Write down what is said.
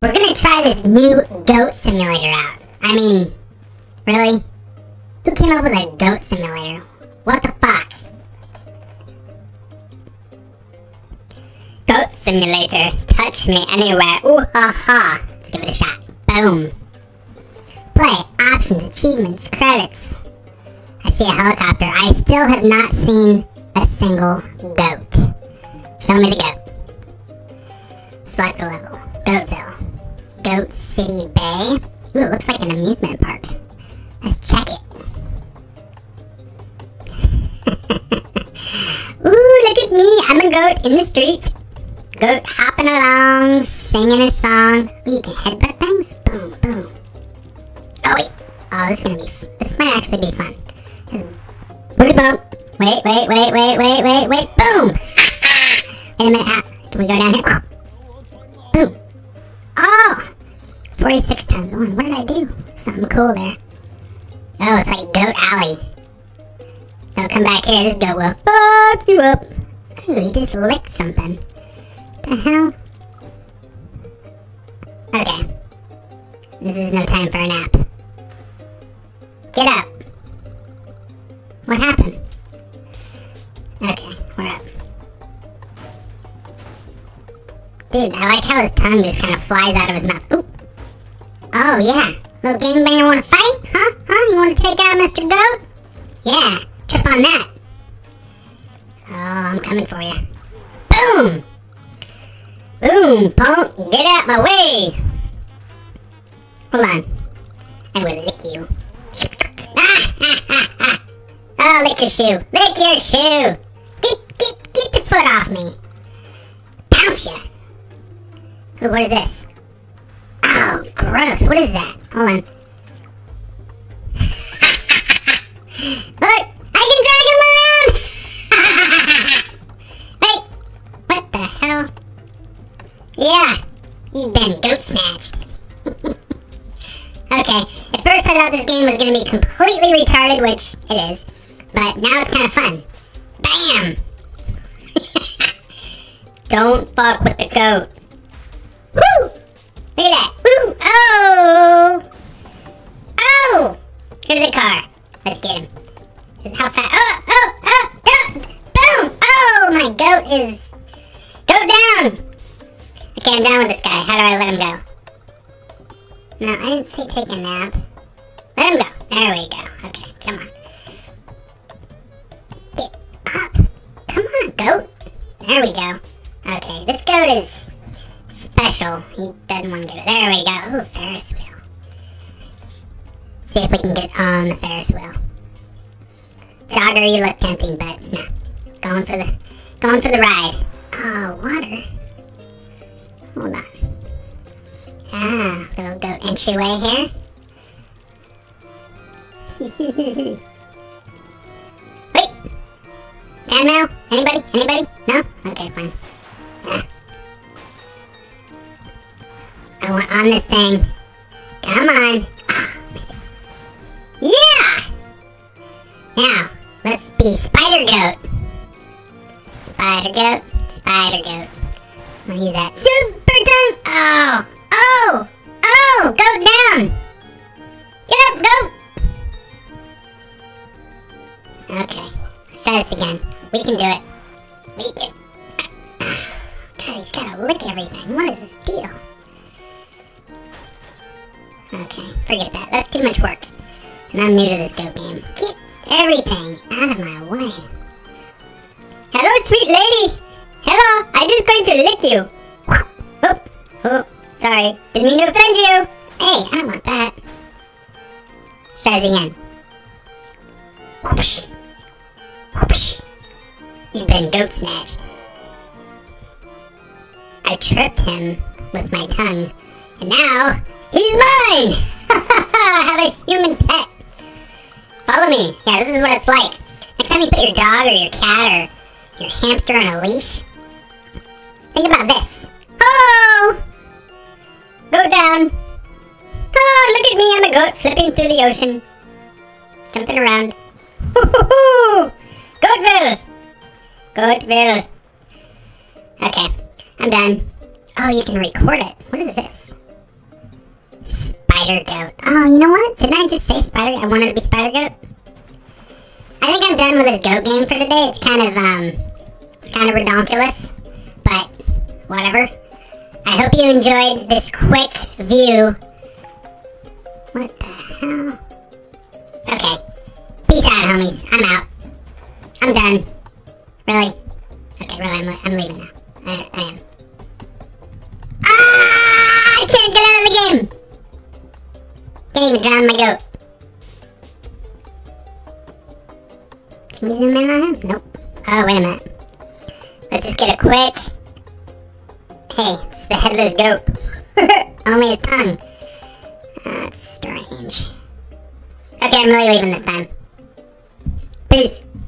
We're gonna try this new goat simulator out. I mean, really? Who came up with a goat simulator? What the fuck? Goat simulator. Touch me anywhere. Ooh ha ha. Let's give it a shot. Boom. Play. Options. Achievements. Credits. I see a helicopter. I still have not seen a single goat. Show me the goat. Select a level. Goatville. Goat City Bay. Ooh, it looks like an amusement park. Let's check it. Ooh, look at me. I'm a goat in the street. Goat hopping along, singing a song. Ooh, you can headbutt things? Boom, boom. Oh, wait. Oh, this might actually be fun. Booty bump. Wait. Boom. Wait a minute. Can we go down here? Boom. Oh! 46 times 1. What did I do? Something cool there. Oh, it's like Goat Alley. Don't come back here. This goat will fuck you up. Ooh, he just licked something. The hell? Okay. This is no time for a nap. Get up. What happened? Okay, we're up. Dude, I like how his tongue just kind of flies out of his mouth. Ooh. Oh, yeah. Little gangbanger want to fight? Huh? You want to take out Mr. Goat? Yeah. Trip on that. Oh, I'm coming for you. Boom! Boom, punk. Get out my way. Hold on. I will lick you. Oh, lick your shoe. Lick your shoe. Get the foot off me. Pounce ya. Ooh, what is this? Oh, gross. What is that? Hold on. Look! I can drag him around! Wait! What the hell? Yeah! You've been goat snatched. Okay, at first I thought this game was going to be completely retarded, which it is. But now it's kind of fun. Bam! Don't fuck with the goat. Woo! Look at that. Woo! Oh! Oh! Here's a car. Let's get him. How fast? Oh! Boom! Oh! My goat is... Go down! Okay, I'm down with this guy. How do I let him go? No, I didn't say take a nap. Let him go. There we go. Okay, come on. Get up. Come on, goat. There we go. Okay, this goat is special. He doesn't want to go. There we go. Ooh, Ferris wheel. See if we can get on the Ferris wheel. Jogger, you look tempting, but no. Going for the ride. Oh, water. Hold on. Ah, little goat entryway here. Wait! Fan mail? Anybody? No? Okay, fine. Ah. I want on this thing. Come on. Ah, missed it. Yeah! Now, let's be Spider Goat. Spider Goat. I'm gonna use that super tongue. Oh! Go down! Get up, goat! Okay, let's try this again. We can do it. God, he's gotta lick everything. What is this deal? Okay, forget that. That's too much work. And I'm new to this goat game. Get everything out of my way. Hello, sweet lady! Hello, I'm just going to lick you. Oh, sorry. Didn't mean to offend you. Hey, I don't want that. Let's try this again. Whoopsh. Whoopsh. You've been goat snatched. I tripped him with my tongue, and now he's mine! I have a human pet. Follow me. Yeah, this is what it's like. Next time you put your dog or your cat or your hamster on a leash, think about this. Oh! Go down. Oh, look at me. I'm a goat flipping through the ocean. Jumping around. Goatville! Goatville. Okay, I'm done. Oh, you can record it. What is this? spider goat. Oh, you know what? Didn't I just say spider? I wanted to be spider goat. I think I'm done with this goat game for today. It's kind of redonkulous, but whatever. I hope you enjoyed this quick view. What the hell? Okay. Peace out, homies. I'm out. I'm done. Really? Okay, really, I'm leaving now. I am. Ah! I can't get out of the game! Can't even drown my goat. Can we zoom in on him? Nope. Oh, wait a minute. Let's just get a quick... Hey, it's the headless goat. Only his tongue. That's strange. Okay, I'm really leaving this time. Peace.